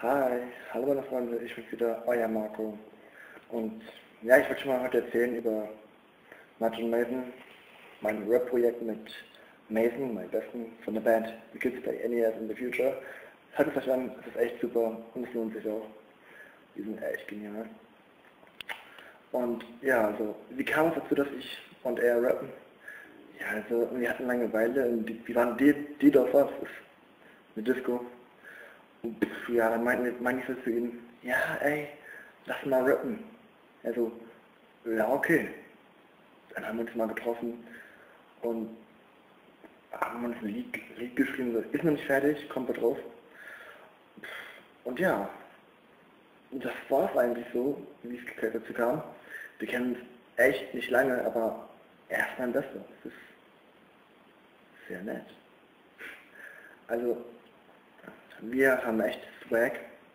Hi, hallo meine Freunde, ich bin wieder euer Marco. Und ja, ich wollte schon mal heute erzählen über Martin Mason, mein Rap-Projekt mit Mason, meinem Besten von der Band The Kids Play NES in the Future. Hört es euch an, es ist echt super und es lohnt sich auch. Die sind echt genial. Und ja, also, wie kam es dazu, dass ich und er rappen? Ja, also, wir hatten Langeweile und wir waren DDoS, das ist eine Disco. Ja, dann meinte ich so zu ihm, ja ey, lass mal rappen. Also, ja okay. Dann haben wir uns mal getroffen und haben uns ein Lied geschrieben, so, ist noch nicht fertig, kommt da drauf. Und ja, das war es eigentlich so, wie es dazu kam. Wir kennen uns echt nicht lange, aber er ist mein Bester. Das ist sehr nett. Also, wir haben echt Swag.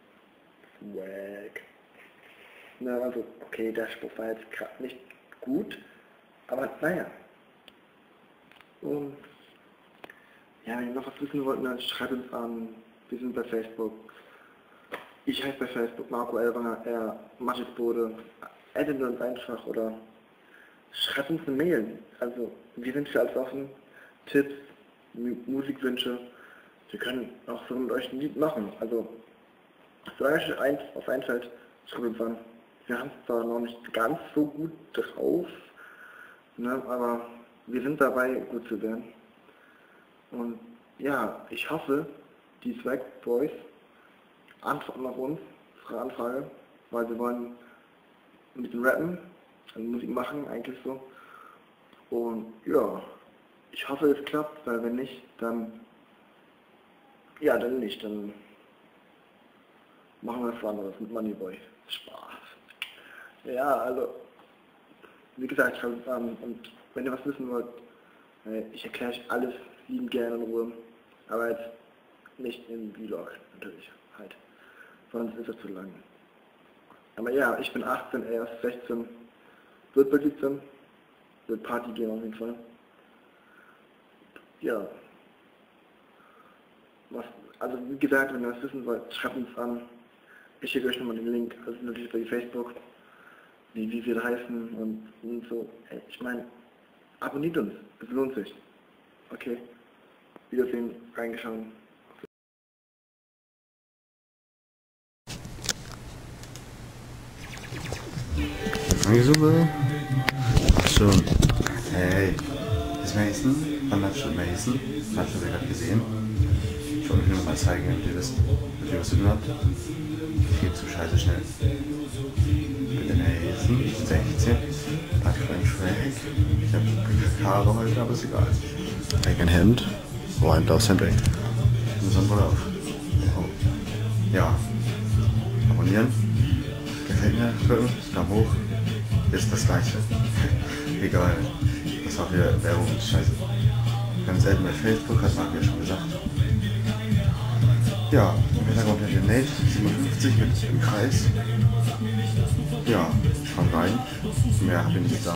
Na, also, okay, der Spruch war jetzt gerade nicht gut, aber naja. Und ja, wenn ihr noch was wissen wollt, dann schreibt uns an. Wir sind bei Facebook. Ich heiße bei Facebook Marco Elwanger, er Maschis Bode. Addet uns einfach oder schreibt uns eine Mail. Also, wir sind für alles offen. Tipps, Musikwünsche. Wir können auch so mit euch ein Lied machen. Also, wenn euch was einfällt, schreibt uns an. Wir haben es zwar noch nicht ganz so gut drauf, ne, aber wir sind dabei, gut zu werden. Und ja, ich hoffe, die Swag Boys antworten auf unsere Anfrage, weil wir wollen ein bisschen rappen, also Musik machen, eigentlich so. Und ja, ich hoffe, es klappt, weil wenn nicht, dann ja, dann nicht, dann machen wir was anderes mit Moneyboy. Spaß. Ja, also, wie gesagt, schaut uns an und wenn ihr was wissen wollt, ich erkläre euch alles liebend gerne in Ruhe, aber jetzt nicht im Vlog, natürlich, halt. Sonst ist es zu lang. Aber ja, ich bin 18, er ist 16, wird bald 17, wird Party gehen auf jeden Fall. Ja. Also wie gesagt, wenn ihr das wissen wollt, schreibt uns an. Ich schicke euch nochmal den Link, also natürlich bei Facebook, wie wir da heißen und so. Hey, ich meine, abonniert uns, es lohnt sich. Okay, Wiedersehen, reingeschaut. Super. Achso. Hey, das ist Mason, von Natchez Mason. Habt ihr gerade gesehen? Ich wollte euch nur mal zeigen, ob ihr wisst, was ihr was zu tun habt. Viel zu scheiße schnell. Bitte Mason, 16. Pack für einen Schräg. Ich hab Haare heute, aber ist egal. Träg ein Hemd. Hemd aufs Hemd weg. Und Sonnenbrille auf. Oh. Ja. Abonnieren. Gefällt mir, drücken, Daumen hoch. Ist das gleiche. Egal. Das war wieder Werbung, scheiße. Wir haben selten bei Facebook, hat Marc ja schon gesagt. Ja, im Hintergrund hat der Nate 57 mit im Kreis. Ja, schauen rein. Mehr habe ich nicht gesagt.